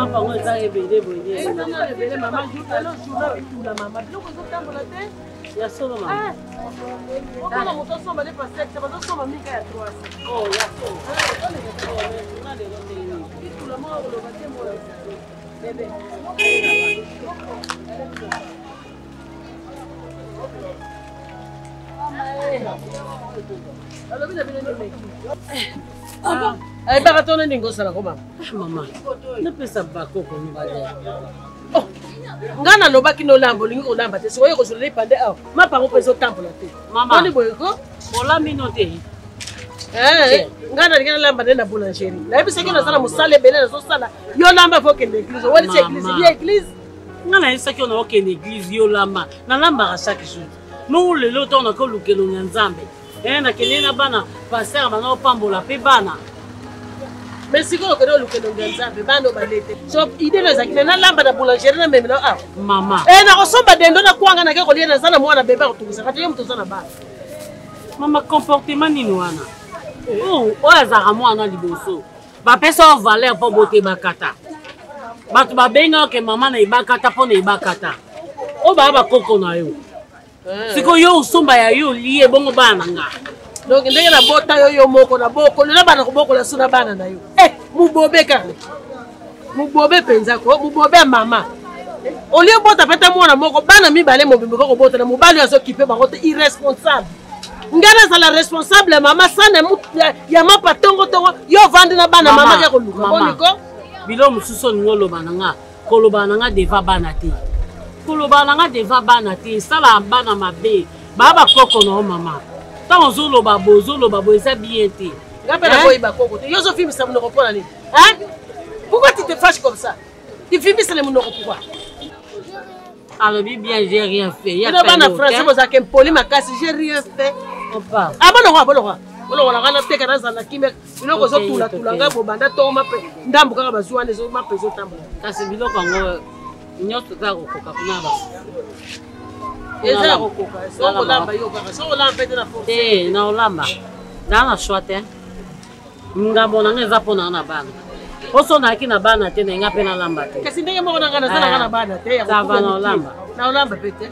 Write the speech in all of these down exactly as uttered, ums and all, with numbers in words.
mapa ngo eza ebele boye. Eza ebele mama juta lo juta bitula mama. Biloko ezotambola te. Ya solo mama. Okona moto somba de pasek, ça va somba mika ya trois. Oh, ya solo. On a des rotés. Bitula mo lo bate mo. Bébé. Ah, ay baka to na ningo sala ko mama. Mama. Napesa bako ko ni bale. Oh. Ngana lobaki no lambo lingi olamba te soye ko sule pande aw. Mapa ngo peso tambola te. Mama. Oni boye ko? Ola mino te. Eh, ngana ngana lamba na boulangerie. Na ebisa kena sala musale bele na so sala. Yo lamba fo ke l'église. Wali c'est église, bien église. Ngana isa ki ona ke l'église yo lamba. Na lamba ka chaque jour. Nous le loto na ko lukelo nzambe. Eh na kenena bana passer bana pambola pe bana. Mais si ko ko lukelo nzambe bana balete. So idée na zakina na lamba na boulangerie na memela ah mama. Eh na ko somba dendo na kwanga na ke ko liena sana mwana beba ko tukisa kati yo mtu sana bana. Mama comportement ni wana. Oh, oya zara mwana liboso. Ba pesa valeur po bote bakata. Batu ba benga ke mama na ibakata po na ibakata. O ba ba koko na yo. Siko yo usumba ya yo liye bongo bana nga. Donc ndenge na bota yo yo moko na boko na bana ko boko la suna bana na yo. Eh, mubobe ka. Mubobe penza ko, mubobe mama. Olio bota peta mwana moko bana mibale mobimbe ko bota na mobali aso kipe ba ko irresponsable. Ngana sala responsable mama sana ya mapa tongo tongo yo vandi na bana mama ya ko luka. Boniko bilo mususo ngolo bana nga. Kolo bana nga deva bana te. Koloba nanga deva bana te sala bana mabe baba koko no mama tant zolo babo zolo babo eza bien te ngapela boy ba koko te yozo film ça monoko pona nini hein pourquoi tu te fâches comme ça tu filmes ça le monoko pourquoi alors bien j'ai rien fait il y a pas bana français boza ke poli makasi j'ai rien fait opa ah bana kwa bana kwa bana wala kana te kana zala kimbe biloko zo tula tula ngabo banda to mape ndambu kaka bazuane zo mape zo tambo kasi biloko ngo nyoto za kokoka kuna ba eza kokoka so kolamba yo kaka so kolamba pete na force eh na olamba na na shwate ngabo na ngeza pona na bana oso na kina bana te na ngape na lamba te kasi ndenge moko na ngana sana ngana bana te ya kokoka na olamba na olamba pete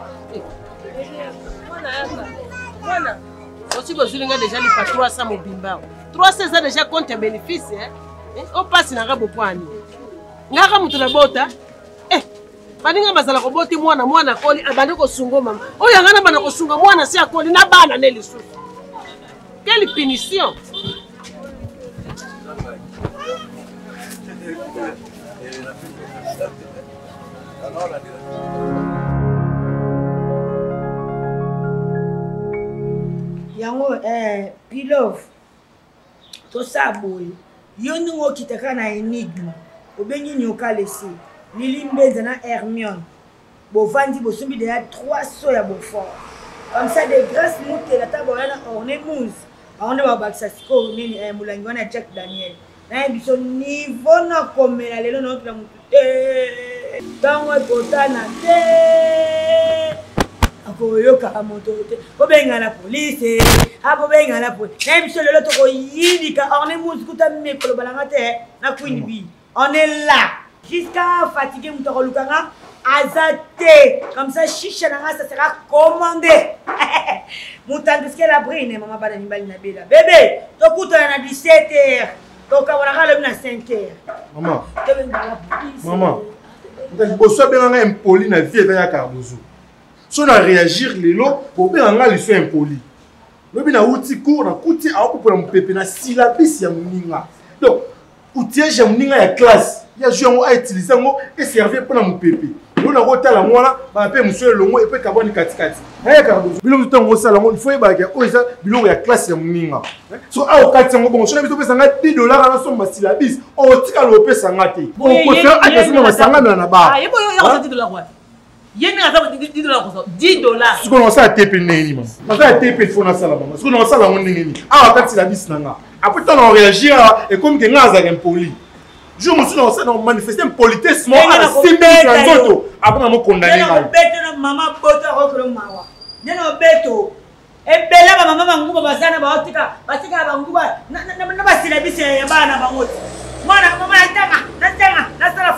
wana hapa wana aussi bozulinga déjà li pa trois cents mobimba trois cents ça déjà compte bénéfice hein on passe na ngabo poani ngaka mutu na bota eh baninga bazala ko boti mwana mwana koli abande ko sungo mama oyo ngana bana ko sunga mwana si akoli na bana ne lisusu quelle punition yango eh pilove to saboy yoni ngo kitaka na enigme obengi nyoka lesi Lilimbenza na Hermione. Bovandi bosumbi de ya trois so ya bofort. Comme ça de grâce moute la table on orné mousse. On va baksa siko nini eh mulangi wana Jack Daniel. Na biso niveau na komela lelo na otra mutu. Eh tango potana te. Akoyoka moto te. Bobenga la police. Abo benga la police. Na biso lelo to ko yidika orné mousse kuta mekolo balanga te na Queen Bee. On est là. Jusqu'à fatiguer mon torolukanga, azate. Comme ça, chicha nanga, ça sera commandé. Moutan, parce qu'elle a brille, maman, pas d'animal, na bella. Bébé, ton coup, tu as dix-sept heures. Ton camarade, le na cinq heures. Maman. Maman. Tu as bien impoli na vie de ya Cardozo. Si on a réagir les lots, pour bien nga les soins impoli. Le bien na outil court, na couti a pour mon pépé na syllabus ya muninga. Donc, outil ya muninga ya classe. Il y a joué à utiliser et servir pour mon pépé. Nous avons été à la moine, on monsieur le mot et puis carbone kati kati. Hey Cardozo, bilo temps au salon, il faut y baguer. Oh ça, bilo ya classe ya muninga. So a au quatre cents bon, je n'ai pas besoin dix dollars à la somme syllabus. Oh tika le pesa ngati. On peut faire attention à sanga na ba. Ah, yebo yo yo dix dollars quoi. Yémi na ça dix dollars quoi. dix dollars. Ce qu'on a ça T P neni ma. Ma ça T P faut na sala ma. Ce qu'on a ça la ngeni. Ah, kati syllabus nanga. Après on réagir et comme que ngaza impoli. Je me suis lancé dans manifester une politesse à six mille autres. Après, je suis condamné. Je suis maman bota rokro mawa. Je suis beto. Et bella maman manguba bazana baotika. Batika banguba na na na basila bise ya bana bangote. Mwana mama yatanga, natanga, nasala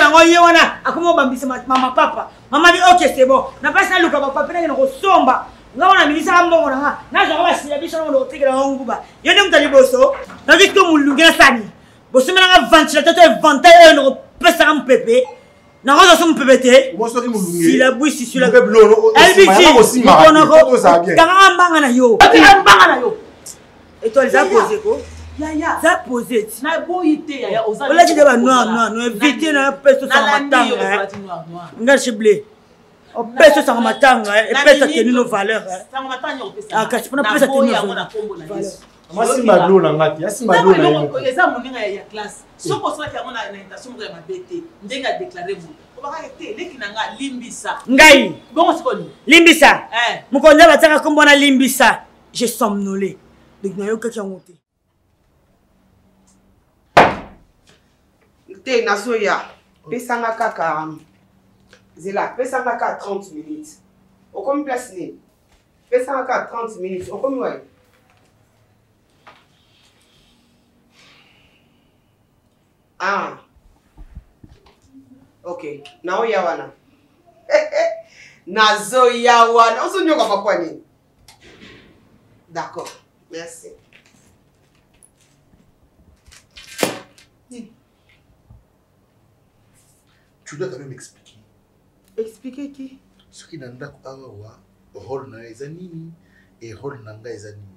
nango ye wana akoma bambisa mama papa. Mama dit OK c'est bon. Na pas ça luka papa pena ngoko somba. Nga wana milisa mbongo nanga. Na zo ba sila biso ngo tekela nguba. Yo ne mutali boso. Na victo mulunga sani. Boso menanga ventilateur to ventaille ngo pesa am pepe. Na roza so mpepete. Boso ki mulunga. Si la bouille si sur la blono. Elle dit aussi marako. Tanga mbanga na yo. Mbanga na yo. Et toi les a posé quoi? Ya ya. Ça posé. Na boyité ya ya oza. Ola ki deba noir noir no éviter na peso sa matanga. Nga chiblé. O peso sa matanga et peso tenu nos valeurs. Sa matanga o peso. Ah kasi pona peso tenu nos valeurs. Masi madlo na ngati, asi madlo na yo. Eza moninga ya classe. Soko sala ki amona na intention mo ya mabete. Ndenga déclarer vous. Obaka te leki nanga limbisa. Ngai. Bon sikoni. Limbisa. Eh. Mukonza bataka kombona limbisa. Je somnolé. Donc na yo kaki ngote. Te nasoya. Pesanga kaka. Zela, pesanga kaka trente minutes. O komi place ni. Pesanga kaka trente minutes. O komi ouais. Ah. Ok. Nao ya wana. Nazo ya wana. Oso nyoka papa ni. D'accord. Merci. Tu dois quand même expliquer. Expliquer qui? Ce qui n'a pas de rôle dans les animes et rôle dans les animes.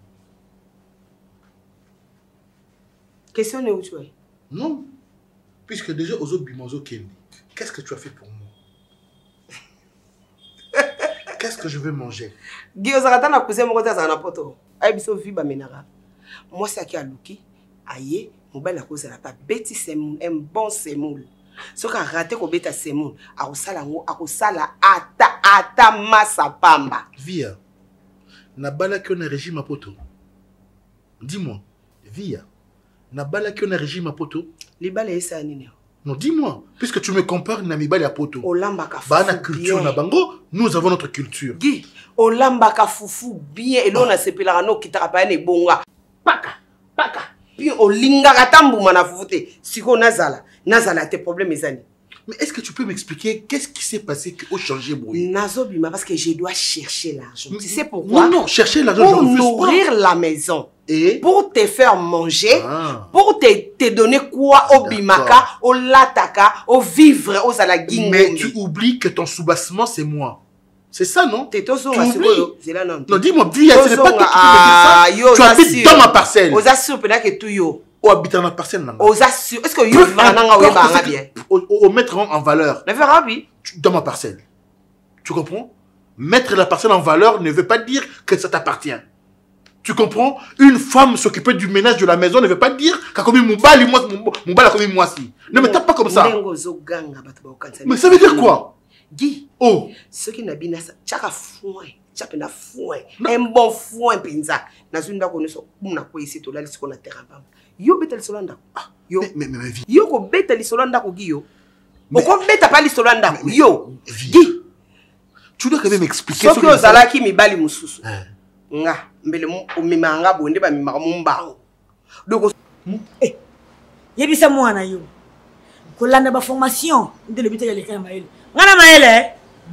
Question est où tu es? Non. Puisque déjà, aux autres bimozo Kendi, qu'est-ce que tu as fait pour moi? Qu'est-ce que je veux manger? Guillaume Zaratan a posé mon côté à un poto. Aïe, biso viba menara. Moi, c'est qui a luki. Aïe, mon bel à cause de la pas. Betty semoun, un bon semoun. Ce qui a raté ko beta semoun, a osala ngo, a osala ata ata masa pamba. Via, na bala qui on a régime à poto. Dis-moi, Via, na bala qui on a régime à poto. Les balles et ça nini. Non, dis-moi, puisque tu me compares na mi bala à poto. Olambaka fufu. Bana culture na bango, nous avons notre culture. Guy, olambaka fufu bien et l'on a sepelera no kitara pa ne bonga. Paka, paka. Puis olinga katambu mana fufute. Siko nazala. Nazala tes problèmes mes amis. Mais est-ce que tu peux m'expliquer qu'est-ce qui s'est passé au changer bruit? Nazobima parce que je dois chercher l'argent. Tu sais pourquoi? Non non, chercher l'argent pour nourrir la maison. Et pour te faire manger, ah. Pour te, te donner quoi au bimaka, au lataka, au vivre, aux alagines. Mais tu oublies que ton soubassement c'est moi. C'est ça non? Tu oublies. Non dis-moi, dis, ce n'est pas toi qui peux me dire ça. Tu habites dans ma parcelle. Aux assure peut-être que tout yo. Ou habite dans ma parcelle non? Aux assure. Est-ce que yo va bien? Au mettre en valeur. Le faire oui. Dans ma parcelle. Tu comprends? Mettre la parcelle en valeur ne veut pas dire que ça t'appartient. Tu comprends? Une femme s'occuper du ménage de la maison ne veut pas dire qu'à comme mon bal, moi, mon bal a comme moi si. Ne me tape pas comme ça. Mais ça veut dire quoi? Guy. Oh. Ce qui n'a bien ça, chaka foin, chaka na foin, un bon foin pinza. Na zunda kono so, muna ko ici to la lisi ko na terrain. Yo betel solanda. Yo. Mais mais mais yo ko betel solanda ko Guy yo. O ko beta pa li solanda ko yo. Guy. Tu dois quand même expliquer ce que ozala ki mi bali mususu. Nga mbele mu omimanga bonde ba mimaka mu mbango. Donc eh yebisa mwana yo. Kolanda ba formation de le bitele ka maele. Ngana maele.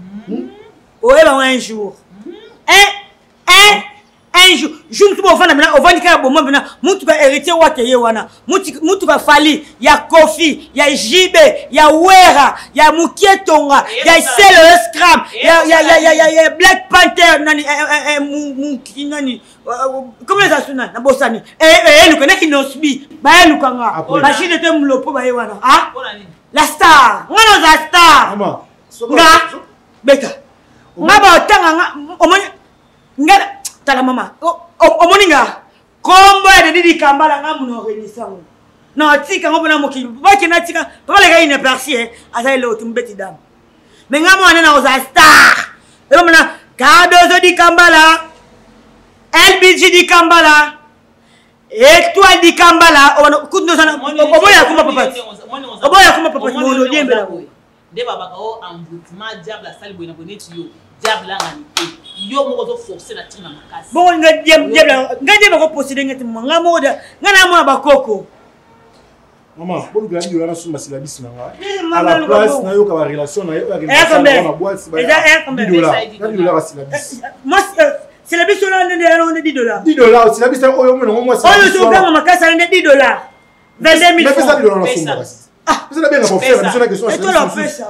Oye ba un jour. Un un un jour. Je ne suis pas fan de maintenant. On va dire que bon moi maintenant. Mutu ka héritier wa keye wana. Mutu mutu ka fali. Ya Kofi, ya Jibe, ya Wera, ya Mukietonga, ya Selo Scram, ya ya ya ya ya Black Panther nani eh mu nani. Comment ça sonne na bosani? Eh eh lu kana kinosbi. Ba lu kanga. Ba shine te mlopo ba wana. Ah? La star. Ngano za star. Mama. Nga beta. Nga ba tanga nga omoni nga tala mama. Omoni nga. Kombo ya Didi Kambala nga muno organisango. Na tika ngo na mokili. Ba kina tika. Ba le ga ine persie asa ile otumbeti dam. Mais nga mwana na za star. Eba mna Kadozo Di Kambala. L B G Di Kambala. Étoile Di Kambala. Kundo sana. Oboya kuma papa. Oboya kuma papa mo dembe la boy. De baba ko emboutement diable la salle boy na boneti yo. Diable la ngani. Yo mo ko forcer na tina makasi. Bon nga diable diable nga diable ko posséder ngati mo nga moda nga na mo bakoko. Maman, pour le gars, il y a un sous ma syllabus. à la place na yo ka relation na yo relation na boîte ba dix dollars dix dollars syllabus moi syllabus on a dix dollars dix dollars syllabus oyo mo moi oh yo so kama makasa na dix dollars vingt-deux mille francs mais ça dix dollars na somba basi ah vous allez bien pour faire la question et toi la fais ça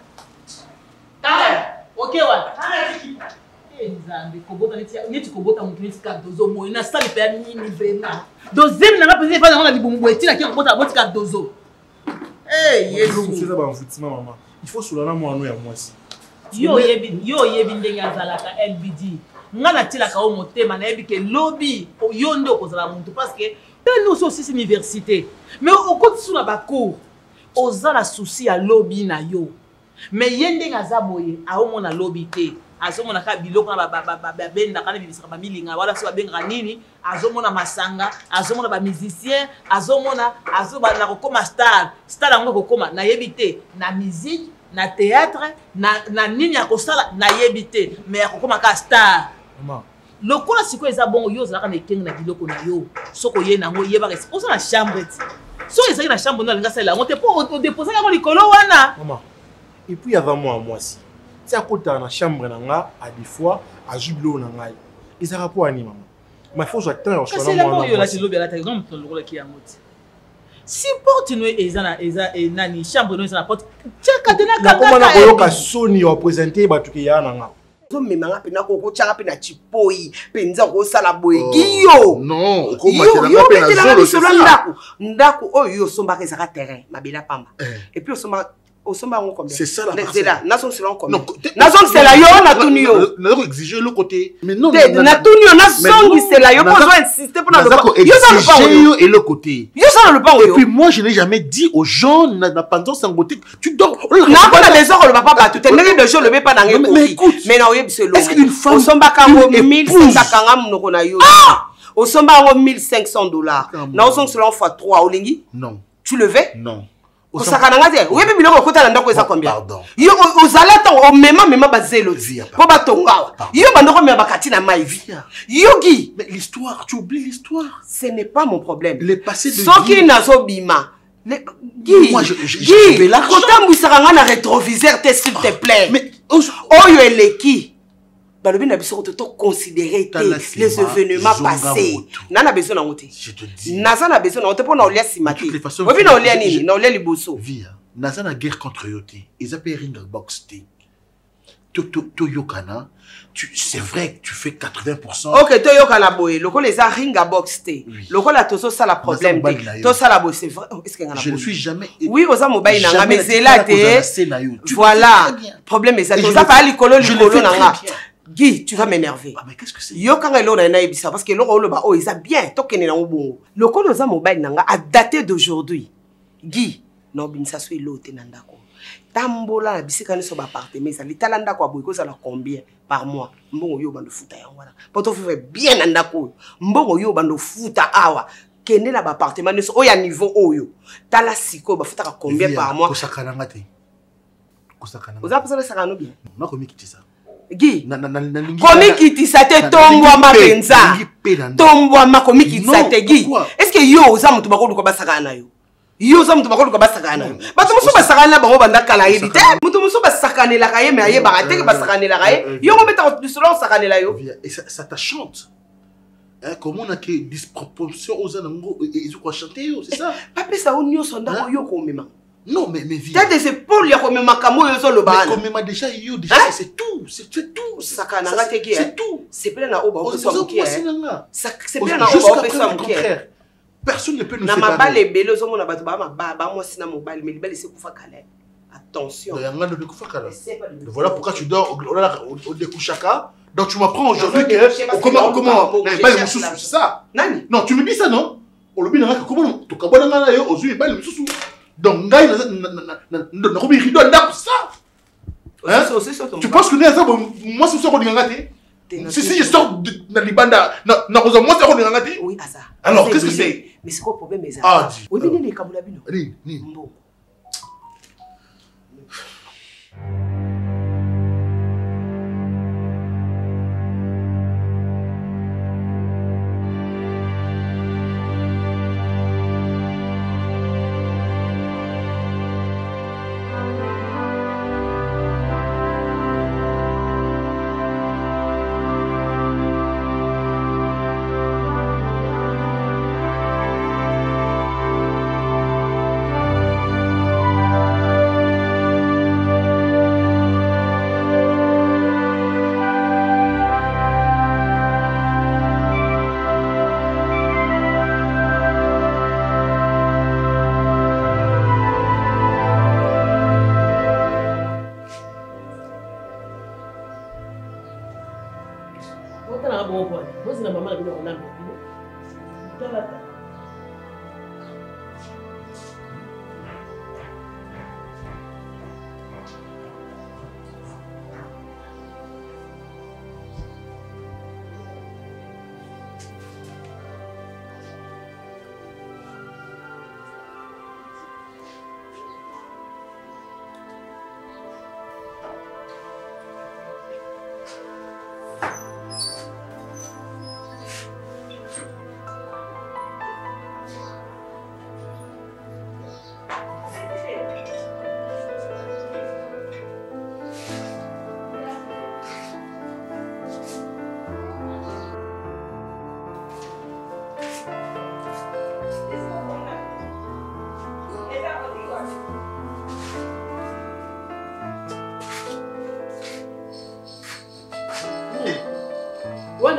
ah OK wa nzambe kobota neti kobota mutu neti kadozo moyo na sali pe nini vraiment deuxième na pesi fa na libumbu etina ki kobota boti kadozo eh yesu c'est ça ba mfutima maman il faut solana moi no ya mwasi yo yebi yo yebi ndenge azalaka L B D ngana tilaka o motema na yebi ke lobby yo ndo kozala muntu parce que nous aussi c'est université mais au côté sur la bacour ozala souci ya lobby na yo mais yende ngaza boye a o mona lobby te azomona ka biloko na ba ba benda kana bibisaka ba milinga wala so babenga nini azomona masanga azomona ba musicien azomona azoba na kokoma star star yango kokoma na yebite na musique na théâtre na na nini ya kosala na yebite mais kokoma ka star maman lokola siko eza bongo yo zalaka na ekenga na biloko na yo soko ye nango yeba resi oza na chambre ti so ezali na chambre no alinga sala ngo te po o déposer yango likolo wana maman et puis avant moi moi si c'est à côté dans la chambre nanga à des fois à jubilo nanga ils a rapport à ni maman mais faut j'attends je suis là moi yo la ti lobi la ta comme ton lokola ki yango ti si porte no eza na eza e nani chambre no eza na porte cheka tena kanga comment na koyoka soni yo présenter batu ki ya nanga zo memanga pena ko ko chaka pena chipoi penza ko sala boyeki yo non ko matela pena zolo c'est ça ndako oyo sombaka ezaka terrain mabela pamba et puis osomba osomba ngo combien c'est ça la c'est là nazo selon combien nazo c'est là yo na tuni yo nazo exiger le côté mais non na tuni yo nazo c'est là yo besoin insister pour na yo exiger yo et le côté yo ça le pango et puis moi je n'ai jamais dit aux gens na pendant sangoté tu dors na pas des heures le papa pas tout est de jour le pas dans mais écoute mais na yebise lo est-ce qu'une femme osomba kango mille cinq cents kanga mnoko na yo osomba ngo mille cinq cents dollars na osomba selon fois trois olingi non tu le veux non osaka nanga te webi biloko kota na ndako eza combien yo ozala ta o mema mema bazelo po batonga yo bandoko mema bakati na mai yogi mais l'histoire tu oublies l'histoire ce n'est pas mon problème le passé de soki nazo bima Guy moi je je vais là kotambwisaka nga na rétroviseur te s'il te plaît mais oyo eleki balobi na biso to considérer les événements passés nana besoin na ngote je te dis naza na besoin na ngote pour na olia simati obi na olia nini na olia liboso via naza na guerre contre yote ils appellent ring box thing to to to yokana tu c'est vrai que tu fais quatre-vingts pour cent OK to yokana boy loko les ring box thing loko la tozo ça la problème to ça la boy c'est vrai est-ce que je ne suis jamais oui oza mobile nanga mais c'est là te voilà problème est ça to ça pas likolo likolo nanga Guy, tu vas m'énerver. Ah mais qu'est-ce que c'est? Yo quand elle on a ebisa parce que lo lo ba oh ils a bien tokene na ngobongo. Le code za mobile nanga a daté d'aujourd'hui. Guy, no binsa so elote na ndako. Tambola na bisika ni so ba appartement ça litala ndako aboy ko ça la combien par mois. Mbongo yo bando futa yango wana. Poto faire bien na ndako. Mbongo yo bando futa awa. Kende na ba appartement ni so o ya niveau oyo. Tala siko ba futa combien par mois. Ko sakana ngate. Ko sakana. Oza pesa sakana bien. Na ko mikitisa. Guy, komi kitisa te tombwa mapenza tombwa makomi kitisa te Guy est-ce que yo oza mutu bakolu ko basaka na yo yo oza mutu bakolu ko basaka na yo bato musu basaka na bango banda kala yebi te mutu musu basaka ne la kaye mais aye ba te basaka ne la kaye yo mo beta du selon sakane la yo et ça ça t'achante hein comment on a que disproportion aux anango ils ont quoi chanter c'est ça papa ça on yo sonda yo ko mema. Non, mais mais vie. T'as des épaules, il y a comme un camo, il y a le ban. Mais comme déjà, il y a déjà, c'est tout, c'est tout. Ça canara te qui c'est tout. C'est plein à oba, c'est ça qui est. C'est plein à oba, c'est ça qui est. Personne ne peut nous séparer. Na ma balle est belle, aux hommes on a battu, bah ma bah bah moi c'est na mobile, mais le bel c'est koufa kalé. Attention. Voilà pourquoi tu dors au découchaka. Donc tu m'apprends aujourd'hui que comment comment c'est ça. Non, tu me dis ça non? Au lobby n'a comment tu cabana na yo aux yeux pas le sous. Donc, ça. Hein? Tu penses que moi, c'est ça qu'on dit. Si je sors de l'Ibanda, moi, c'est qu'on dit. Oui, à ça. Alors, qu'est-ce que c'est? Mais c'est quoi le problème? Ah, dis. Oui, mais les Kaboulabino. Oui, oui.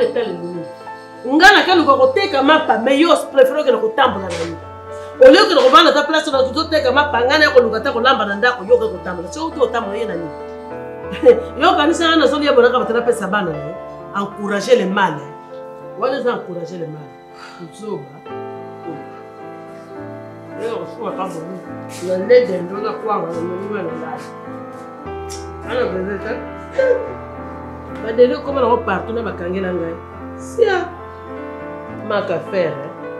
le tel ni ngana ka luka koteka mapa mais yo préfère que le kotambola na yo au lieu que le revendre ta place na tout teka mapa ngana ko luka ta ko lamba na ndako yo ko kotambola so to tambola yena ni yo kanisa na zoli ya bonaka batana pesa bana yo encourager le mal wala za encourager le mal kuzoba yo so ka bonu la lede ndo na kwanga na mwe na ndani ana bezeta badele comme on partout na bakangela ngai sia maka faire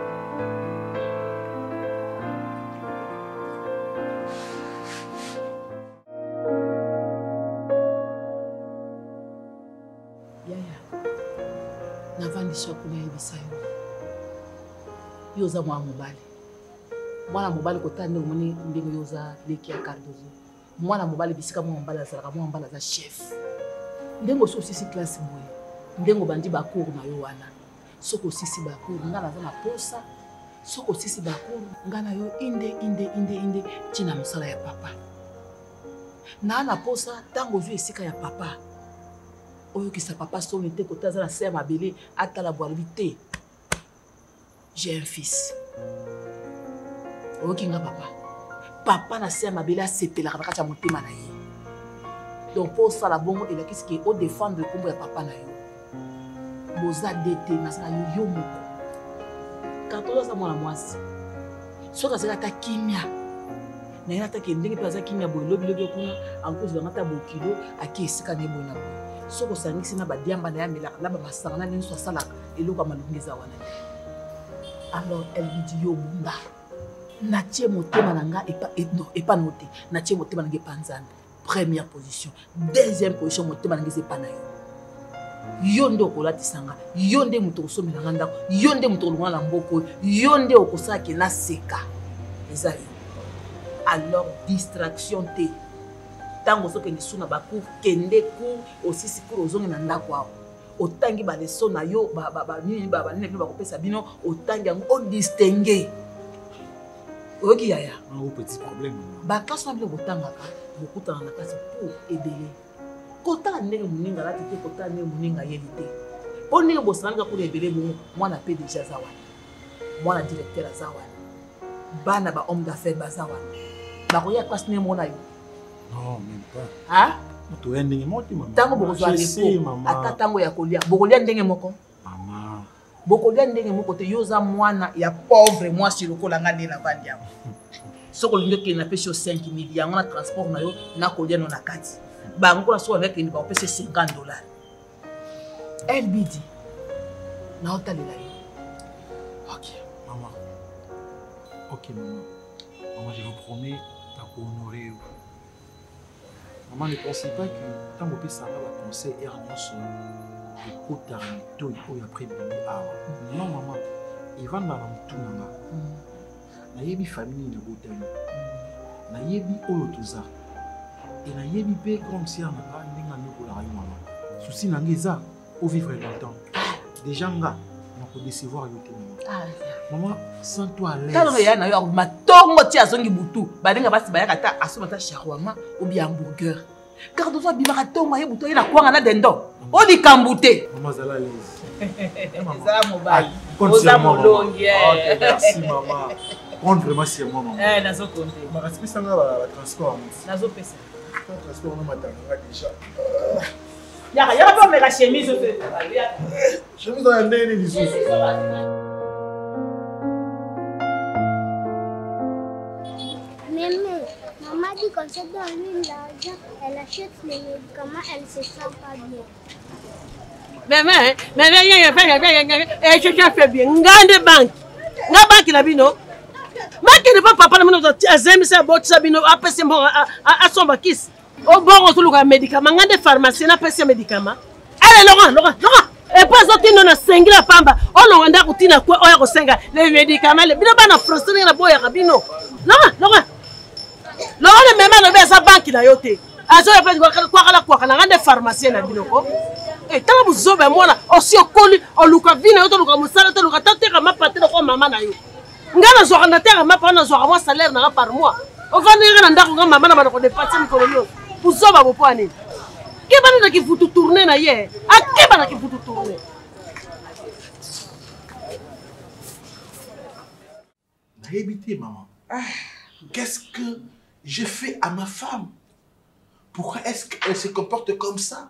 yaya navandisha kuna yebisa yo yoza mwa mobali mwana mobali kotande omoni ndenge yoza leki ya Cardozo mwana mobali bisika mwa mbala azalaka mwa mbala za chef ndenge ososisi classe boye ndenge bandi bakuru na yo wana soko osisi bakuru nga naza na posa soko osisi bakuru nga na yo inde inde inde inde ntina mosala ya papa na na posa ntango ozwi esika ya papa oyokisa papa soni te kota aza na se ya mabele atala bwalobi te j'ai un fils oyoki nga papa papa na se ya mabele asepelaka na kati ya motema na ye donc mpo osala bongo elakisi ke odefendre nkombo ya papa na yo boza dete nasala yo yo moko karto oza mwana mwasi soki azali ata kimia na ye atake ndenge mpe aza kimia boye lobilobi kuna ankozilanga ata bokilo ake esika na ye boye na boye soki osangisi na badiamba na ye amelaka na bamasanga na nyonso asalaka eloko ya malungi eza wana alors elle lui dit yo bunda natie motema na nga epa no te natie motema na nga epa nzambe première position deuxième position motema na nga eza epa na yo yo nde okolatisanga yo nde moto okosomelanga ndako yo nde moto okolonga na mboko yo nde okosalaki na seka eza yo alors distraction te ntango ozokende su na bacour kende cour osisi cour ozongi na ndako awa otangi baleso na yo banini banini bino bakopesa bino otangi yango odistingue oyoki yaya baklase na bino botangaka bokutana na kasi pour ebele kotala ndenge moninga alati te kotala ndenge moninga ayeli te mpo ndenge bosananga kuna ebele bongo mwana pe deja aza wana mwana directeur aza wana bana bahomme d'affaires baza wana bakoya place ndenge mona yo ntango bokozwa repo ata ntango ya kolia bokolia ndenge moko bokolia ndenge moko te yo oza mwana ya pauvre mwasi lokola nga nde na vandi yango soki olingi okende napesi yo cinq mille yango na transport na yo nakolia no na kati bango mpona soki olingi akende bakopesa cinquante dollars elbidi naotalela yo. Ok, maman. Ok, maman. Maman, je vous promets de honorer. Maman, ne pensez pas que tant que ça va conseil et rien sur le côté de tout et après de non, maman. Il va dans le tout nanga. Na yebi famille na botani. Na yebi olotoza. Et na yebi pe comme si on a ndinga nyoko la maman. Souci nangeza au vivre longtemps. Déjà nga on peut décevoir yo te maman. Maman, sans toi à l'aise. Quand on na yo matongo ti azongi butu, badenga basi bayaka ta asomata shawarma ou bien hamburger. Car de toi bimaka tongo ye butu ina kwanga na dendo. O di kambute. Maman zala à l'aise. Zala mobile. Oza molongi. OK, merci maman. Compte vraiment sur moi maman. Eh, nazo compter. Ma respect sanga ba transport. Nazo pesa. Transport on m'attendra déjà. Yaka yaka pas mettre la chemise au fait. Chemise dans les les sous. Maman, maman dit qu'on se donne l'argent, elle achète les médicaments, elle se sent pas bien. Mais mais mais mais y a fait et je fais bien. Ngande banque. Na banque la bino. Mais qui ne pas papa na mino azemi sa bot sabino apese mo a somba kiss. O bon on le médicament ngande pharmacie na pese médicament. Allez Laurent, Laurent, Laurent. Et pas sorti non na sengila pamba. On on nda kutina ko oya ko senga les médicaments le bino bana frustré na boya kabino. Laurent, Laurent. Laurent le même no be sa banque na yote. Azo ya pe kwa kala kwa kala ngande pharmacie na bino ko. Eh tanga buzobe mwana osi okoli oluka vina yoto luka musala to luka tateka mapatela ko mama na yo. Ngana zo kana teka mapa na zo ka salaire na par mois. O vandi ngana ndako nga mama na bana ko dépasser mikolo yo. Buzoba bo poani. Ke bana na ki futu tourner na ye. A ke bana ki futu tourner. Rébité, maman. Qu'est-ce que j'ai fait à ma femme? Pourquoi est-ce qu'elle se comporte comme ça?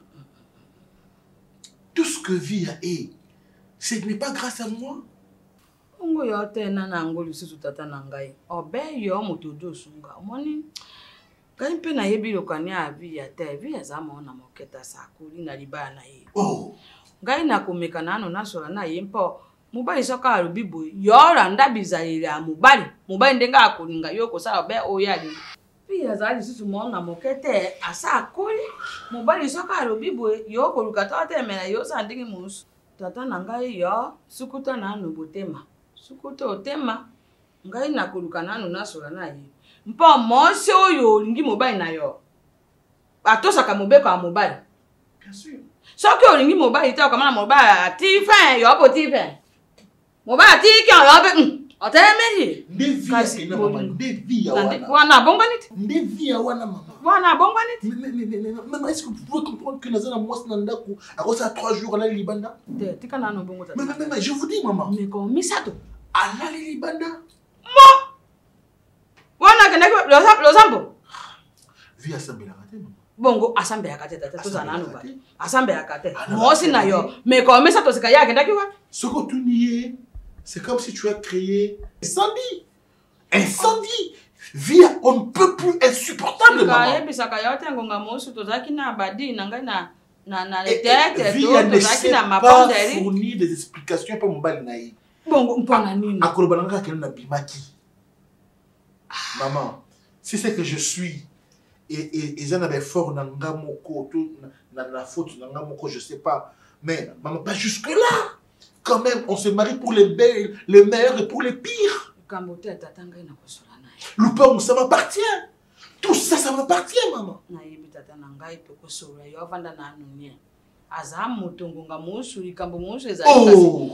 Tout ce que Via est, ce n'est pas grâce à moi. Ngo yote na nango lususu tata nangai. Obe yo motodo sunga. Moni kai mpe na yebi lokani abi ya te Via za mona moketa sakuli na libana ye. Oh. Ngai na komeka nano na sola na yempo. Mubali soka alubibu yora ndabizalira mubali. Mubali ndenga akulinga yoko sala obe oyali. Via za lususu mona mokete asakuli. Mubali soka alubibu yoko lukata temela yo sandingi musu. Tata nangai yo sukuta na nubutema. Sukuta otema ngai nakuluka nanu nasola na ye. Mpo mosi oyo olingi mobali na yo. Atosaka mobeko ya mobali. Bien sûr. Soki olingi mobali ta kama na mobali ati fin yo po ti fin. Mobali ati ki yo be otemeli. Ndevia kina mama ndevia wana. Wana bongo niti? Ndevia wana mama. Wana bongo niti? Mais mais mais mais est-ce que vous pouvez comprendre que nazana moi nanda ku à cause à trois jours là libanda? Te tika nanu bongo ta. Mais mais mais je vous dis maman. Mais comme misato. Ala libanda. Mo. Wana kenda ko lo sambo. Via sambela kate maman. Bongo asambe yakate tata toza nanu ba. Asambe yakate. Mosi na yo. Mais comme misato sika ya kenda ki wa? Ce que tu niais, c'est comme si tu as créé incendie. Incendie. Via, on ne peut plus insupportable, maman. Et Via ne sait pas fournir des explications pour mon balinaï. Maman, si c'est que je suis et ils en avaient fort dans la faute, je sais pas. Mais maman, pas jusque là. Quand même, on se marie pour les belles, les meilleurs et pour les pires. Loupon, ça m'appartient. Tout ça, ça m'appartient, maman. Oh.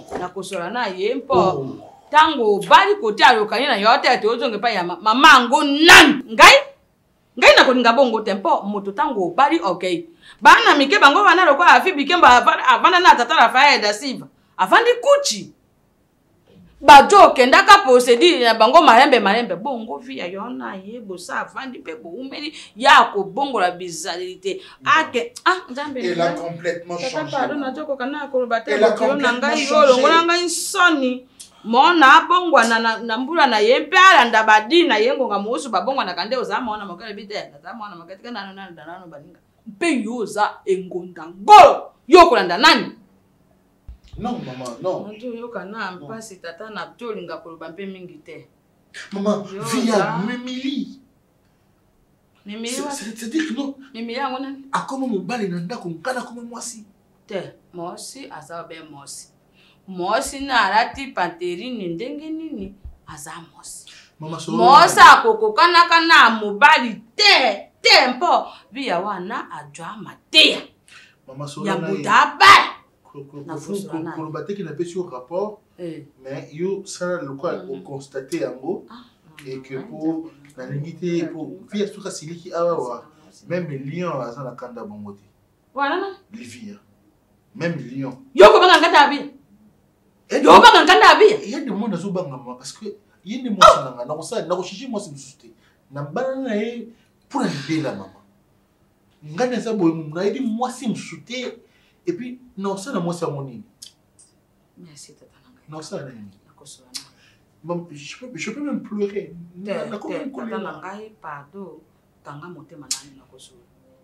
Tango bali kote alokani na yote ate ozonge pa ya mama ngo nan ngai ngai na koninga bongo tempo moto tango bali okay bana mike bango bana lokwa afi bikemba avana na tata Rafael da Silva avandi kuchi bajo kenda ka posedi na bango marembe marembe bongo via yona yebo sa avandi pe bo umeli ya ko bongo la bizarreté ake ah nzambe elle a complètement changé. Pardon na joko kana ko batela ko na ngai yolo ngona ngai soni. Mona bongwa na na mbula na yempe ala ndabadi na yengo nga musu babongwa na kande oza mona makale bite za mona makatika nano nano nano baninga mpe yoza engonda ngolo yokolanda nani? Non maman non nto yokana mpasi tata na tolinga koloba mpe mingi te maman via memili memili c'est-à-dire que non memili yango nani akoma mobali na ndako nkana koma mwasi te mosi azabe mosi mosi na alati panterine ndenge nini aza mosi mosa akokokana kana mobali te tempo via wana ajwa mateya ya budaba koloba te ki na pesi yo rapport mais yo sala lokwa oconstaté yango et que po nalingi te po via soka siliki awa même lion aza na kanda bongo te wana livia même lion yoko banga ngata abi et yo banga ngata abi il y a des monde azo banga parce que il y a des mois nanga na kosa na koshiji moi c'est susté na bana e pour la libérer maman ngana za boy na idi moi c'est susté et puis non ça na moi c'est monini merci tata nanga non ça na nakosola Bon, je peux, je peux même pleurer. Na ko tata nanga pardon kanga motema nani nakosola.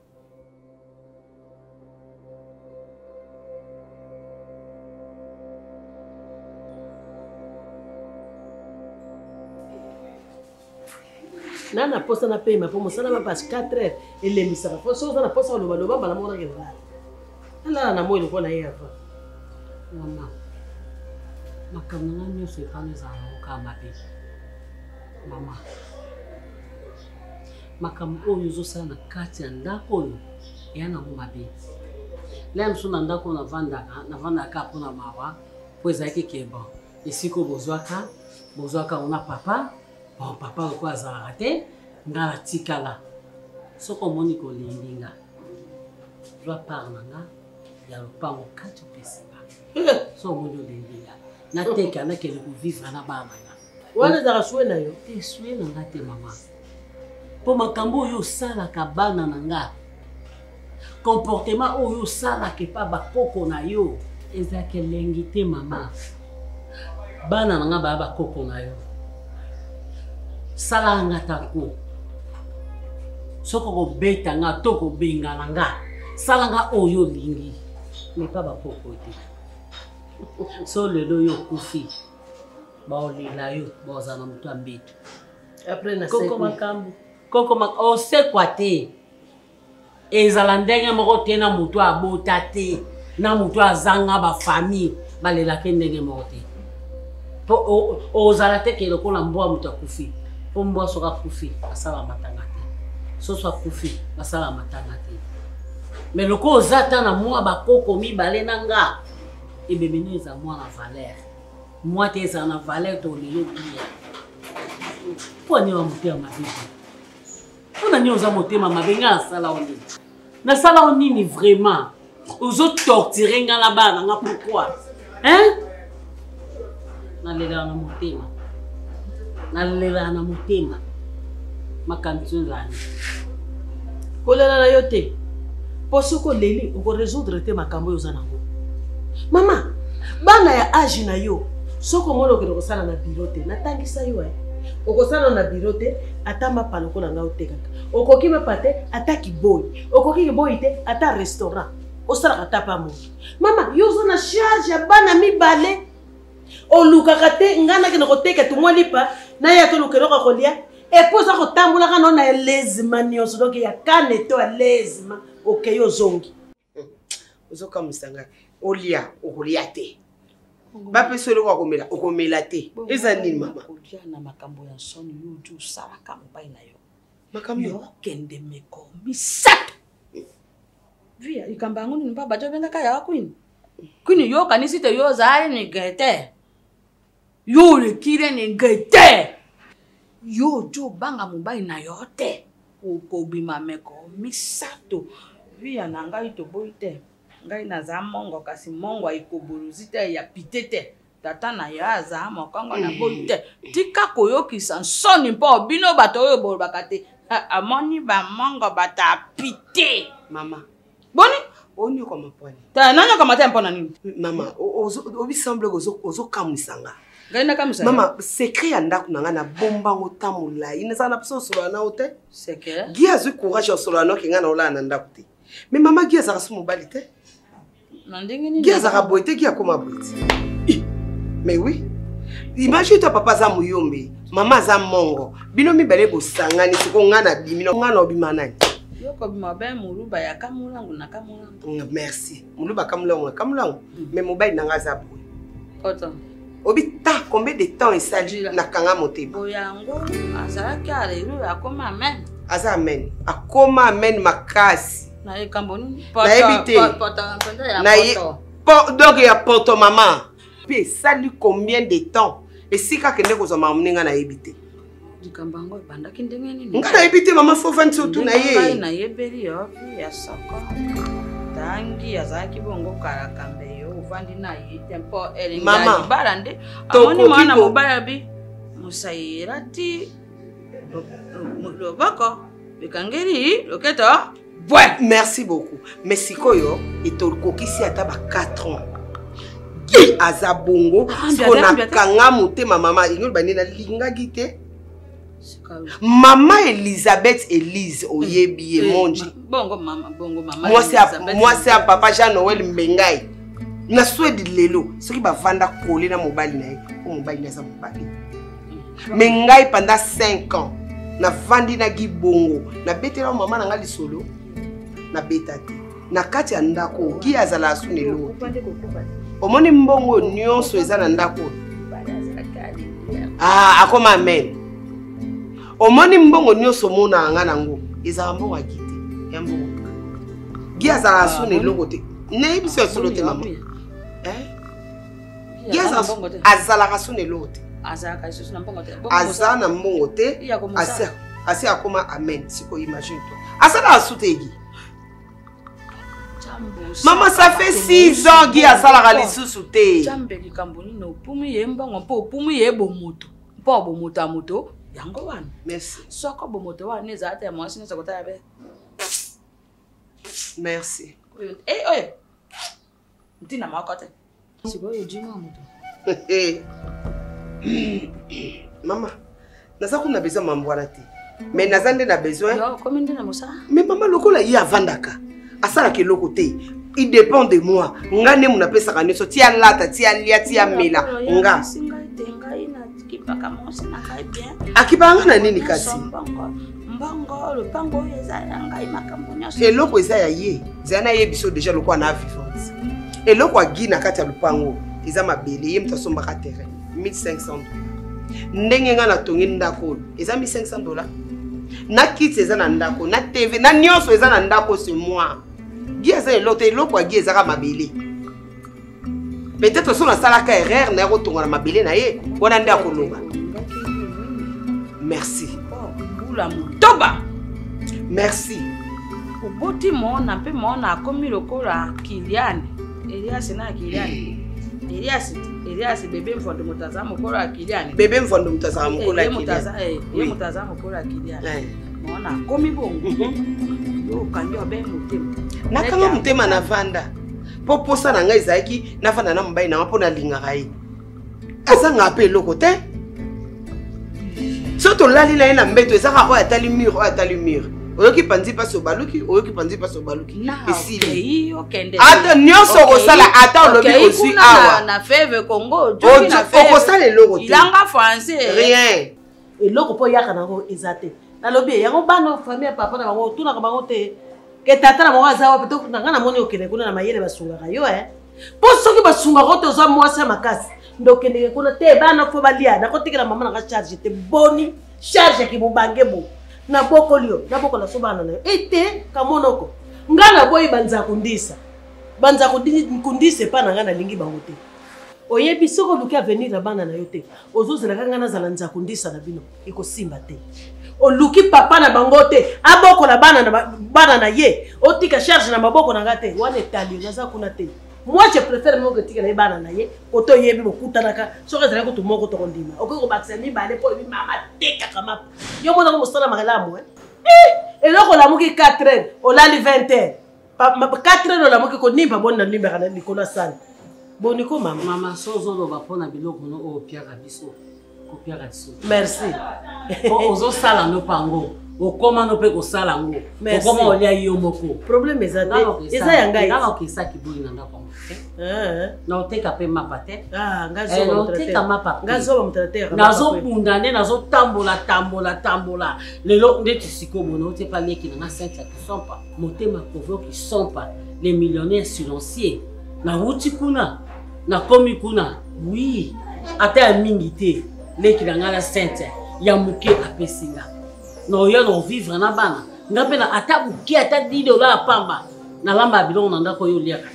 Nana posa na pema pour mosala ma passe quatre heures et l'émission faut ça na posa lo baloba bala mona ke la ala na mo ile kona yeye hapa mama makamana nyoso ekana za kama be mama makam oyo zosala na kati ya ndako oyo yana mabe la mso na ndako na vandaka na vandaka pona mawa poza yake keba esiko bozwaka bozwaka ona papa bon papa ko azala te ngala tikala soko moni ko lindinga doit parlanga ya lopango kati pesa so moni lindinga na teka na kele ko vivre na bana wana ezaka sue na yo te sue na nga te mama mpo makambo oyo osalaka bana na nga comportement oyo osalaka epa bakoko na yo ezalaka elengi te mama bana na nga baya bakoko na yo salaka nga tako soki okobeta nga to kobenga na nga sala nga oyo olingi mepa bakoko te so lelo yo okufi baolela yo baoza na moto ya mbeto koko makambo koko osekwa te ezala ndenge moko te na moto abota te na moto azanga bafamille balelaki ndenge moko te po ozala te ke lokola mbwa moto akufi po mbwa soki akufi basala matanga te soso akufi basala matanga te me loko oza ta na mwa bakoko mibale na nga ebemene eza mwa na valeur mwa te eza na valeur to lelo bia po ani wa motema mabe po nani oza motema mabe nga asala o nini nasala o nini vraiment ozo torturer nga na bana nga pourquoi hein nalela na motema nalela na motema makantu nzani kolela na yo te po soki oleli okoresoudre te makambo oyo oza nango mama bana ya age na yo soki omona okende kosala na biro te natangisa yo okosala na biro te ata mapa lokola nga otekaka okoki mapa te ata kiboyi okoki kiboyi te ata restaurant osalaka ata pa moto mama yo oza na charge ya bana mibale olukaka te nga nakende koteka tumwa lipa naye atoluka eloko kolia epo oza kotambolaka no na elezima nyonso donc ya kane to ya lezima okei ozongi ozokamwisa ngai olia okolia te bapesa eloko akomela okomela te eza nini mama kolia na makambo ya soni yo ojo osalaka mobali na yo makambo yo okende meko misato via likambo yango nini mpa bato obengaka yawa kwini kwini yo okanisi te yo ozali nige te yo olekile nige te yo ojo obanga mobali na yo te okobima meko misato via na ngai toboyi te ngai naza mongo kasi mongo ekoboluzi te ya pite te tata na yo aza mokongo na boyi te tika koyokisa nsoni mpo bino bato oyo bolobaka te amoni bamongo batapite mama boni onyoka mapwani ta nanyoka mate mpo na nini mama obisemble ozokamwisa nga ngai nakamwisa mama secret ya ndako na nga na bombango ta molai nazala na biso osolola nao te secret gi azwi courage ya osolola nao ke nga na olala na ndako te me mama gi azaka so mobali te gi azaka boye te gi akoma boye te mais oui imagine to papa aza moyombe mama aza mongo bino mibale bosangani siko nga na bimi nga na obima nani yokobima be moluba ya kamulangu na kamulangu merci moluba kamulangu na kamulangu mais mobali na nga aza boye oto obi ta combien de temps esali na kanga motema boyango azalaki alelo akoma amen aza amen akoma amen makasi na ekambo nini nayebi te donc ya poto mama mpe esali combien de temps esika akende kozwa mama moninga nayebi te likambo yango ebandaki ndenge nini nga nayebi te mama fo vandi surtout na ye nayebeli yo vi ya soko tangi azalaki bongo kalakambe yo ovandi na ye te mpo elinga libala nde amoni mwana mobali abi mosayira ti loboko ekangeli loketo ouais merci beaucoup mais sikoyo etokokisi ata ba quatre ans gi aza bongo sona kanga motema mama ingoli banena lingaki te mama Elisabeth Elise oyebi ye monji bongo mama bongo mama moi c'est à papa Jean Noël Mbengai na swedi lelo soki bavanda kole na mobali na ye ko mobali na za mobali Mbengai pendant cinq ans na vandi na gi bongo na betela mama na nga lisolo na betati na kati ya ndako gi azala asune lo omoni mbongo nyonso eza na ndako ah akoma amen omoni mbongo nyonso mona nga nango eza mbongo akite ya mbongo gi azala asune lo te ne biso solo te mama eh gi azala azala asune lo te azala kaisusu na mbongo te azala na mbongo te asa asa akoma amen siko imagine toi asala asutegi Maman, ça fait six ans qu'il y a ça la lisusu te. Jambe likambo nino pumi ye mbongo mpo pumi ye bomoto. mpo bomoto ya moto yango wana. Merci. Soko bomoto wana eza ata mwasi ne sokota yabe. Merci. Eh oye. Ntina makote. Sikoyo jima moto. Maman, naza kuna besoin mambwana te. Mais naza nde na besoin. Yo, comme ndina mosa. Mais maman lokola yi avandaka. Asala ke loko te. Il dépend de moi. Nga ne muna pesa kaneso tia lata tia lia tia mela. Nga. Akiba nga na nini kasi? Mbongo le pango eza ngai makambo nyonso. Eloko eza ya ye. Zana ye biso déjà lokwa na vivance. Eloko agina kati ya lupango. Eza mabele ye mta somba ka terrain. mille cinq cents dollars. Ndenge nga na tongi ndako. Eza mille cinq cents dollars. Na kit eza na ndako, na T V, na nyonso eza na ndako c'est moi. Gia eza eloko eloko agi eza ka mabele. Peut-être so na sala ka erreur na ko tonga na mabele na ye. Wana nda ko longa. Merci. Bula mutoba. Merci. Oboti mona mpe mona akomi lokola Kiliani. Elias na Kiliani. Elias, Elias bébé mfondo mutazamo kola Kiliani. Bébé mfondo mutazamo kola Kiliani. Eh, ye mutazamo kola Kiliani. Mona akomi bongo. Yo kanyo be mutema. Nakanga mutema na vanda. Poposa na ngai zaki na vanda na mbai na mapona lingaka ye. Asa ngape loko te. Soto lali na ina mbeto ezaka o atali mur o atali mur. Oyoki panzi paso baluki, oyoki panzi paso baluki. Esili. Ata nyonso kosala ata olobi osui awa. Na feve Congo, joki na feve. Okosala eloko te. Ilanga français. Rien. Eloko po yaka nango ezate. Na lobi yango bana famille papa na bango tuna ka bango te. Ke tata na bango azawa peto na ngana moni okene kuna na mayele basungaka yo eh. Po soki basungaka to za mwasi ya makasi. Ndokende kuna te bana fo balia na kotikela mama na ka charge te boni charge ki bubange bo. Na boko lio na boko la sobana na ete kamonoko ngana boyi banza kundisa banza kundise pa na ngana lingi bango te oyebi soko luki avenir na bana na yo te ozozela kanga na zala nza kundisa na bino iko simba te oluki papa na bango te aboko na bana na bana na ye otika charge na maboko na ngate wana etali naza kuna te. Moi je préfère mon que tu les bana na ye oto yebi bokuta naka soka zala ko to moko to ndima oko ko bakisa mi bale po mi mama teka kama yo mona ko mosala makalamu eh eh eloko la muki quatre heures o lali vingt heures quatre heures la muki ko nimba bonna limba kana likola sana boni ko mama mama sozo lo ba pona biloko no o piaka biso ko piaka biso merci o ozo sala no pango o koma no pe ko sala ngo o koma olia yo moko problème ezate eza yanga eza ko kisaki boyi na ndako eh na oteka pe mapa te ah ngazo ba oteka mapa ngazo ba mutratera nazo bunda ne nazo tambola tambola tambola lelo ndeti siko bono te pa leki na cinq qui sont pas motema kovo qui sont pas les millionnaires silencieux na wuti kuna na komi kuna oui ata mingi te leki na ngala cinq ya muke apesinga no yo no vivre na bana ngape na ata muke ata dix dollars pamba na lamba bilon na ndako yo liaka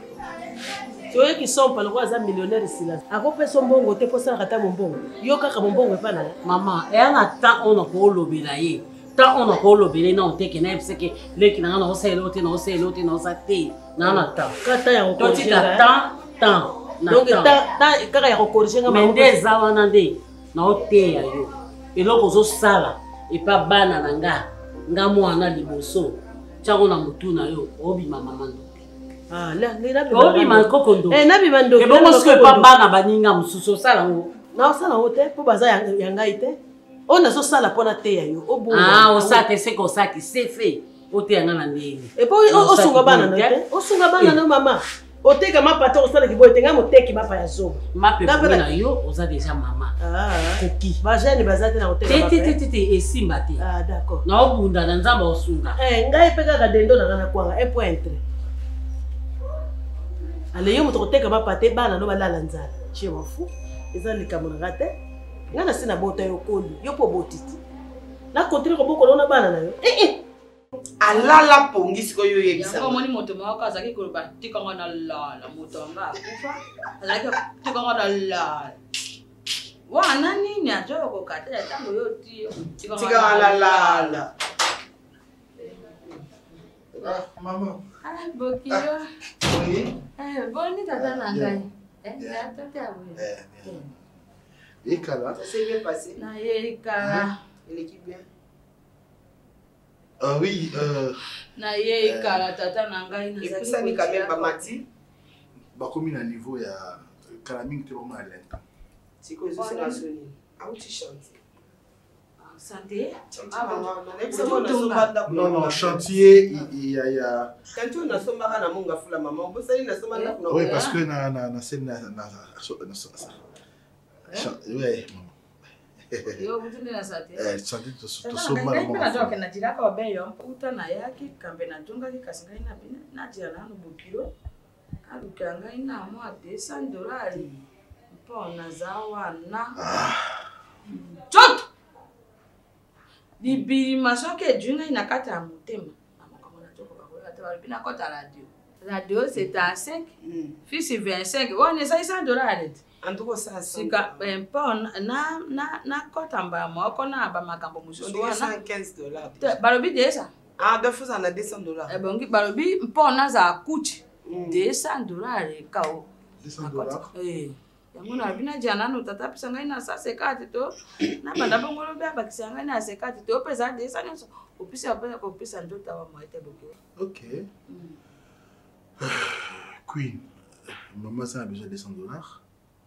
Toye qui sont pas le roi millionnaire ici là. A kopé son bongo te posa kata bongo. Yo kaka bongo pa na. Maman, e ana ta ona ko lobela ye. Ta ona ko lobela na on te ke na pse ke le ki na na o se lote na o se lote na o sa te. Na na ta. Kata ya ko corriger. Ta ta ta. Donc ta ta kaka ya ko corriger nga ma. Mende za wana nde na o te ya yo. Eloko zo sala e pa bana na nga. Nga mwana liboso. Chango na mutu na yo obi mama mando. Ah, là, là, là, obi mankokondo. Eh, na bimando. E bongo ske pa bana baninga mususu sala ngo. Na sala ngote po baza yanga ite. On a so sala pona te ya yo. Obo. Ah, o sa te se ko sa ki se fait. O te yanga na ndeni. E po o sunga bana na te. O sunga bana na mama. O te ka mapa to sala ki boy te nga mo te ki mapa ya zo. Mape na yo o za déjà mama. Ah. Koki. Ba jeune baza te na o te. Te te te te e simba te. Ah, d'accord. Na obunda na nzamba o sunga. Eh, ngai peka ka dendo na na kwanga e point. Ale yo moto koteka mapate bana no balala nzala chez mafu eza likamo na gate ngana sina bota yo koli yo po botiti na kontre ko boko lona bana na yo eh eh alala pongi siko yo yebisa yango moni moto moko azaki koloba tikanga na lala moto anga akufa azaki tikanga na lala wana nini ajo ko katela tango yo ti tikanga na lala ah mama ah bokio oui eh boni tata na ngai eh ya tata we Et Kala. Ça s'est bien passé. Na ye Kala. Il est qui bien? Ah oui, euh. Na ye Kala tata nanga ina. Et puis ça ni quand même pas mati. Bah comme il a niveau il y a Kala mingi te vraiment alerte. C'est cause c'est la soni. Ah où tu chantes? Santé. Ah maman, non non, chantier il y a il y a. Quand tu na somba kana munga fula maman, vous savez na somba na. Oui parce que na na na scène na na ça. Ouais maman. Yo mutune na sate. Eh santé to to somba maman. Ngai pena toka na tiraka obeyo uta na yaki kambe na tunga ki kasinga ina bina na tia na no bukiro. Alukanga ina mo deux cents dollars. Mpona zawa na. Chot! Libiri masoke junga ina kata ya motema. Amakamona toko bakola tawa bina kota radio. Radio c'est à cinq. Fils vingt-cinq. On est cinq cents dollars. En tout cas ça sika mpona na na na kota mba moko na ba makambo mususu wana cent quinze dollars. Balobi desa. Ah deux fois ça na deux cents dollars. Eh bongi balobi mpona za kuchi. deux cents dollars kao. deux cents dollars. Eh. Yango na bina jana no tata pisa ngai na sa sekati to na banda bongolo bya bakisa ngai na sekati to pesa deux cents nyonso opisa opesa ko pisa ndota wa moite bokyo. OK. Queen. Maman ça a besoin de deux cents dollars.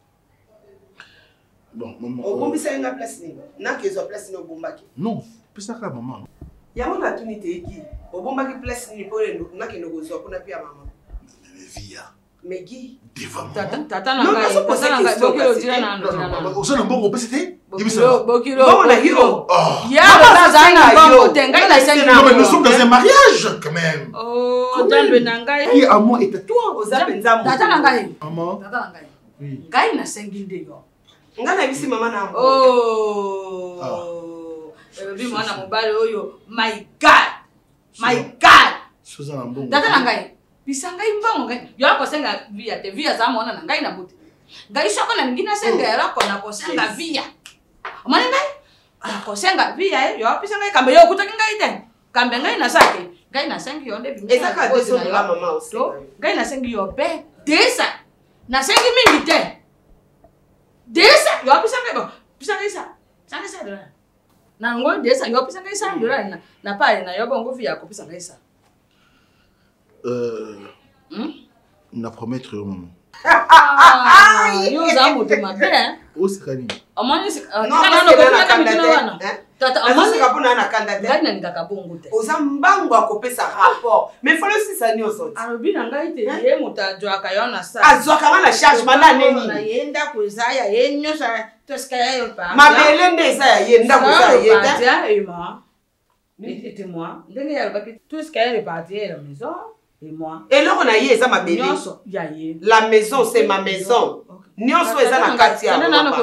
Bon, maman. Au bombi ça nga place ni. Na kezo place ni au bombaki. Non, pesa ka maman. Yango na tunite eki. Au bombaki place ni pour ndo na ke ndo zo kuna pia maman. Via. Megi devant tata tata na ngai tata na ngai bokilo tira na na osana mbongo pesete bokilo bokilo bon na hiro ya tata na bongo tenga na cinq non mais nous sommes dans un mariage quand même oh jambe na ngai qui à moi et à toi ozape nzamu tata na ngai maman tata na ngai oui ngai na cinq mille yo ngana bisi mama na oh bi mwana mobali oyo my god my god Suzana mbongo tata na ngai bisanga imbongo ngai yo ko senga via te via za mona na ngai na buti ngai shoko na ngina senga era ko na ko senga via mwana ngai na ko senga via yo bisanga kambe yo kutaki ngai te kambe ngai na sake ngai na sengi yo nde bi eza ka deso na mama aussi ngai na sengi yo be desa na sengi mingi te desa yo bisanga bo bisanga isa sanga sa dola na ngo desa yo bisanga isa dola na na pale na yo bongo via ko bisanga isa. Euh, hmm? Na promettre au moment. Ah, yo za moto mabe. O sikani. Amani sik. Non, non, non, na kanda te. Tata amani sika pona na kanda te. Ngana ngaka bongo te. Oza mbango akopesa rapport. Mais faut le si ça ni osoti. Arobi na ngai te ye moto ajwaka yo na sa. Azwaka nga na charge manda neni. Na yenda kuzaya yenyo sa to skaya yo pa. Mabele ndeza ya yenda kuzaya yenda. Ya ema. Et moi, ndenge ya ba tout ce qu'elle est partie à la maison. Et moi. Et là, on a yé, ça m'a bébé. La maison, c'est ma maison. Nyonso eza na kati ya.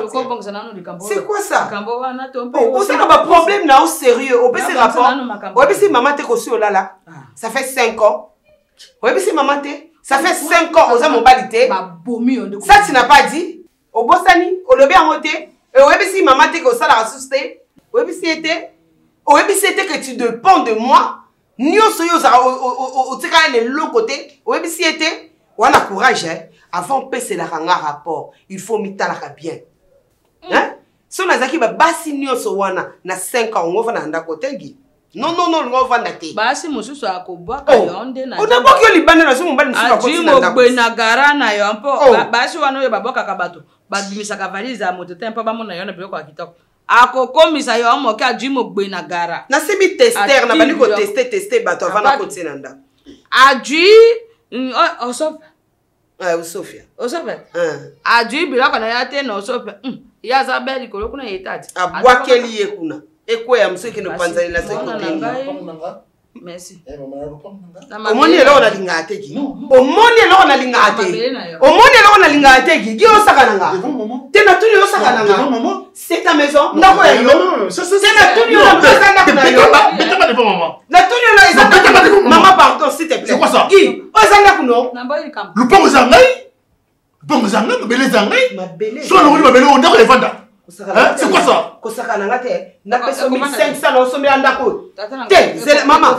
C'est quoi ça? Oh, ça n'a pas problème là au sérieux. Au pèse rapport. Ouais, si maman te kosi o lala. Ça fait cinq ans. Ouais, si maman te, ça fait cinq ans aux mon balité. Ça tu n'as pas dit. Au bosani, au lobby en moté. Et ouais, si maman te kosa la ressuscité. Ouais, si était. Ouais, si c'était que tu dépends de moi. Nyonso yo za o tika les l'autre côté. Ouais, si était. Wana courage hein. Avant de faire un rapport, il faut mettre la bien. Hein? Si on a dit que basi nyonso wana na cinq ans on va na côté gi. Non non non, on va ndaté. Basi mususu akobwa ka yonde na. On d'abord que libana na so mbali mususu akoti na ndako. Ajimo na garana yo mpo basi wana yo baboka ka bato. Badimisa ka valise ya moto tempo ba mona yo na biloko akitoko. Akokomisa yo mo ka ajimo gbe na gara. Na semi tester na bali ko tester tester bato avant na côté na ndako. Aji o so ah, Sophia. O Sophia. Ah. Adu biloko na yate na Sophia. Mm. Ya zabeli kolo kuna yetati. Abwakeli ye kuna. Ekwe ya mseke no panzani la sekoteni. Merci. Eh maman na komanga. Omoni lo na linga ateki. Omoni lo na linga ateki. Omoni lo na linga ateki. Gi osaka nanga. Tena tuni osaka nanga. C'est ta maison. Ndako ya yo. Tena tuni lo osaka na yo. Beta pas devant maman. La tuni lo ezaka. Maman pardon s'il te plaît. C'est quoi ça? Gi osaka kuno. Namba ili kam. Le pont zangai? Le pont zangai, mabele zangai? Mabele. Soit le mabele on ndako evanda. Hein? C'est quoi ça? Kosaka nanga te. Na peso mille cinq cents na osombe ndako. Te, maman.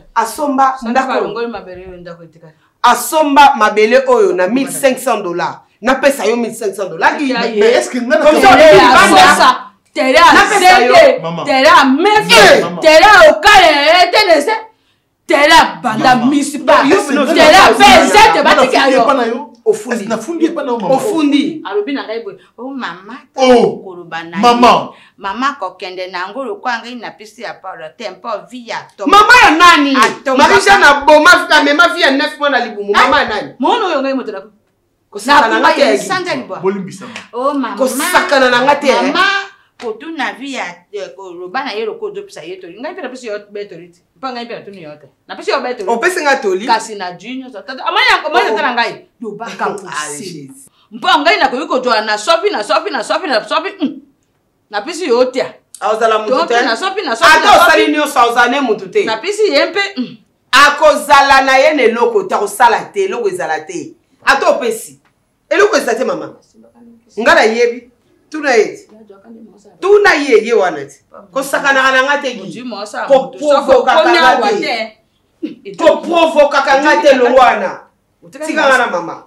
Asomba ndako. Ngoli mabele ndako itika. Asomba mabele oyo na mille cinq cents dollars. napesa yo mille cinq cents dollars. Mais est-ce que ngana comme ça tera zete tera mefe tera okale tenese tera banda misipa tera bezete batika yo ofundi na fundi pa na mama ofundi alobi na ngai boy oh mama oh koloba na mama mama kokende na ngolo kwa ngai na pisi ya Paula tempo via to mama ya nani Marisha na boma na mema via neuf mois na libumu mama ya nani mono yo ngai moto na kosakana na ngate sanja libo bolimbisa oh mama kosakana na ngate mama kotu na via koloba na yelo ko dopisa yeto ngai pe na pisi yo betoriti pa ngai pe na tuni yote na pisi yo betoriti opese ngatoli kasi na junior so tata amanya amanya tata ngai do baka kusi mpa ngai na ko joa na sofi na sofi na sofi na sofi na pisi yote aozala mutute na sofi na sofi ata osali nyo sauzane mutute na pisi yempe akozala na ye ne loko ta osala te loko ezala te ata opesi eloko ezala te mama ngala yebi tuna yeti tuna ye ye wana ti kosakana na ngate gi ko provoka ngate ko provoka ngate lo wana tika ngana mama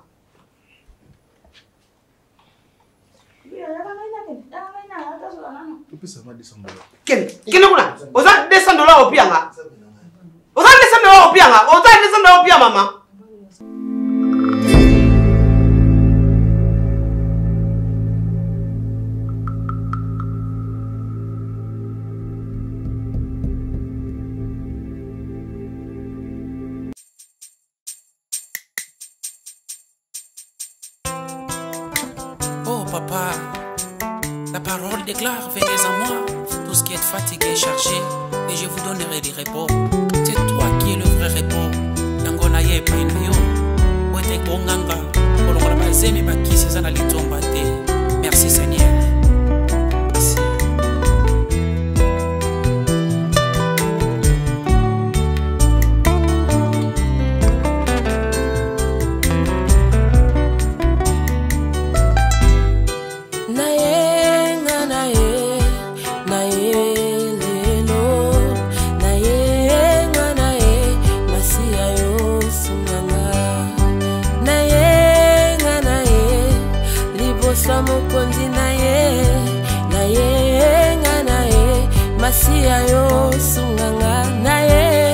Ken, ken kuna? Oza deux cents dollars au pianga. Oza deux cents dollars au pianga. Oza deux cents dollars au pianga mama. Oh papa, la parole déclare, venez à moi, tout ce qui est fatigué et chargé, et je vous donnerai du repos. C'est toi qui es le vrai repos. Nangona ye painayo, wete bonganga, kolongola bazemi bakisi zana litomba te. Merci Seigneur. Merci. Masia yo sunganga na ye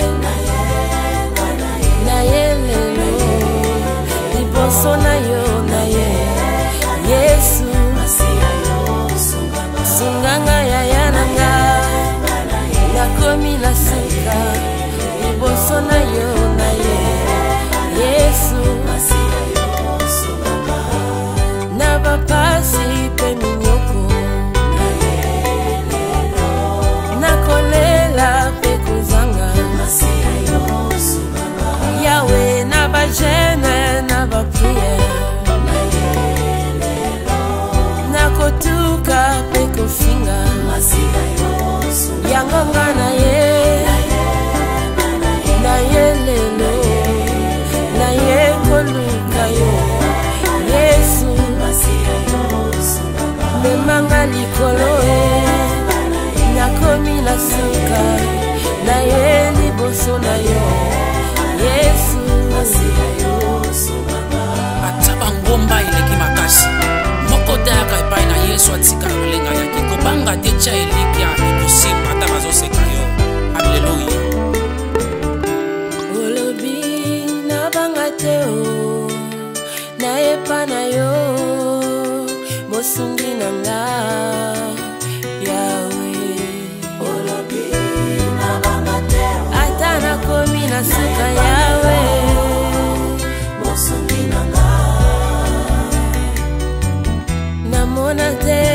na ye lelo liboso na yo na ye Yesu masia yo sunganga sunganga ya yananga nakomi na suka liboso na yo na ye Yesu masia yo sunganga na bapasi pe minyoko kolela pekuzanga masia yo subanga yawe na ba jeune na ba prière na yelelo na kotuka pekofinga masia yo subanga yangonga na ye na yelelo na ye koluka yo Yesu masia yo subanga memanga likolo e nakomi na suka na ye liboso na yo Yesu masia yo sumanga ataba ngomba ileki makasi moko daka epai na Yesu atika lolenga yaki kobanga te tia eliki ya ekosimba ata bazoseka yo. Alleluya. olobi na banga te o na epa na yo mosungi na nga nakomi na suka yawe mosungi nanga namona te